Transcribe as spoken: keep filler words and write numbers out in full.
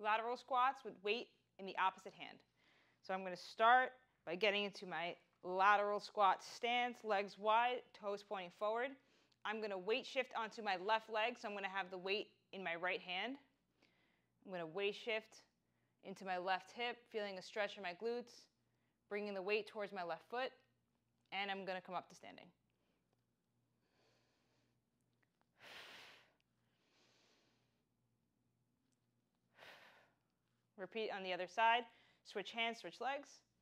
lateral squats with weight in the opposite hand. So I'm going to start by getting into my lateral squat stance, legs wide, toes pointing forward. I'm going to weight shift onto my left leg, so I'm going to have the weight in my right hand. I'm going to weight shift into my left hip, feeling a stretch in my glutes, bringing the weight towards my left foot, and I'm going to come up to standing. Repeat on the other side. Switch hands, switch legs.